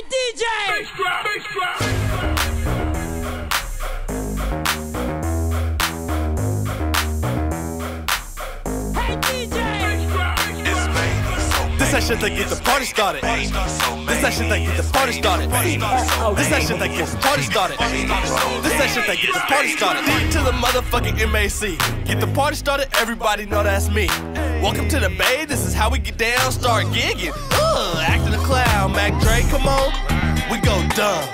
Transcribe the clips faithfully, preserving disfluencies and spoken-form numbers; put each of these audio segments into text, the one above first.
D J! Bass drop, bass drop. Hey D J! This that shit that get the party started. This that shit that get the party started. This that shit that gets the party started. This that shit that get the party started. D to the motherfucking M A C. Get the party started, everybody know that's me. Welcome to the Bay, this is how we get down, start gigging. Uh, acting a clown, Mac Dre, come on. We go dumb.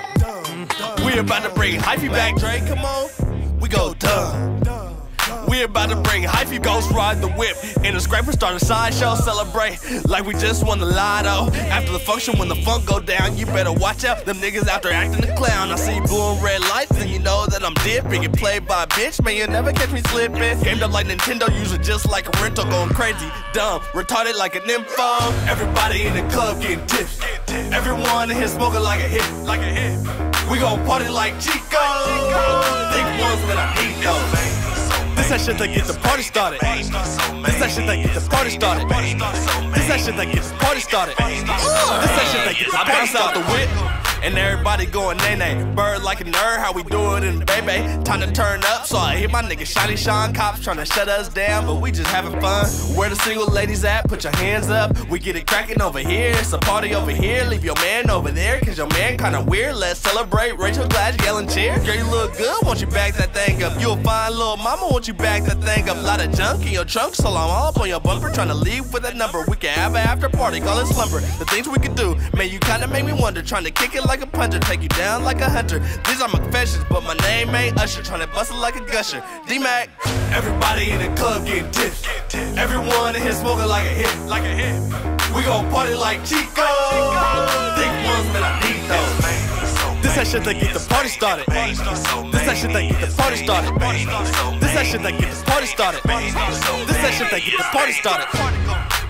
We about to bring Hyphy back, Dre, come on. We go dumb. We about to bring Hyphy, ghost ride the whip. In the scraper, start a sideshow, celebrate like we just won the lotto. After the function, when the funk go down, you better watch out. Them niggas out there acting a clown. I see blue and red lights, and you know that I'm dipping. Get played by a bitch, man, you never catch me slipping. Gamed up like Nintendo, using just like a rental, going crazy, dumb, retarded like an info. Everybody in the club getting tips. Everyone in here smoking like a hit, like a hit. We gon' party like Chico. Think ones that I eat those. This that shit that gets the party started. This that shit that gets the party started. This that shit that gets the party started. This that shit that gets the party started. The whip, and everybody going nay-nay. Bird like a nerd, how we do it in the baby. Time to turn up, so I hear my nigga Shiny Sean cops trying to shut us down, but we just having fun. Where the single ladies at? Put your hands up. We get it cracking over here. It's a party over here. Leave your man over there, cause your man kinda weird. Let's celebrate. Rachel Glass yelling cheer. Girl, you look good, won't you back that thing up? You a fine little mama, won't you back that thing up? Lot of junk in your trunk, so I'm all up on your bumper, trying to leave with that number. We can have an after party, call it slumber. The things we can do, man, you kinda make me wonder. Trying to kick it like a puncher, take you down like a hunter. These are my confessions, but my name ain't Usher. Trying to bust it like a gusher. D-Mac, everybody in the club getting tips. Everyone in here smoking like a hit, like a hit. We gon' party like Chico. Think ones that I need those. This that shit that get the party started. This that shit that get the party started. This that shit that get the party started. This that shit that get the party started.